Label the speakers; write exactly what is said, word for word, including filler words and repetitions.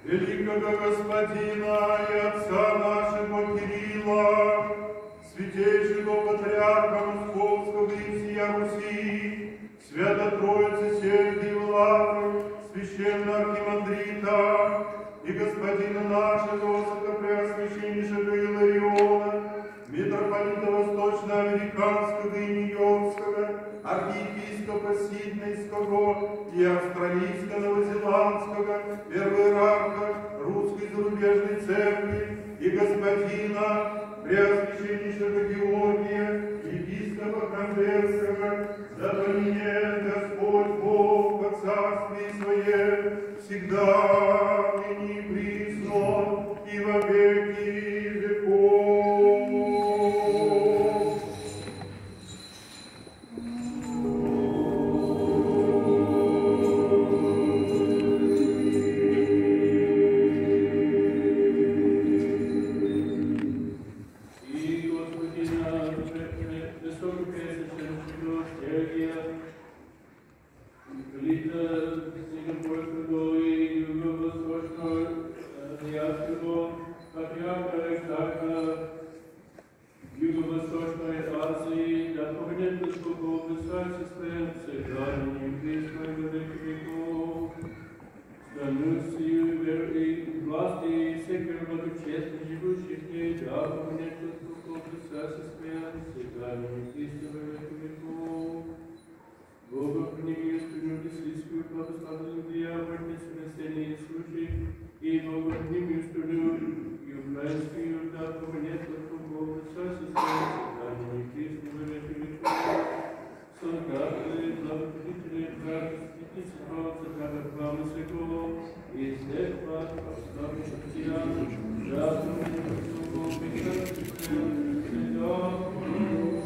Speaker 1: великого Господина и Отца нашего Кирилла, святейшего Патриарха Московского и всея Руси, Свято Троицы Сергия Влада, священного архимандрита и господина нашего высокопреосвященнейшего Илариона, митрополита Восточноамериканского и Нью-Йоркского, архиепископа Сиднейского и австралийско-новозеландского, первоиерарха Русской зарубежной церкви и господина преосвященнейшего Георгия, епископа Камберского, да поменяет Господь Бог во царстве Своем всегда, ныне и присно, и во веки веков.
Speaker 2: Thank you.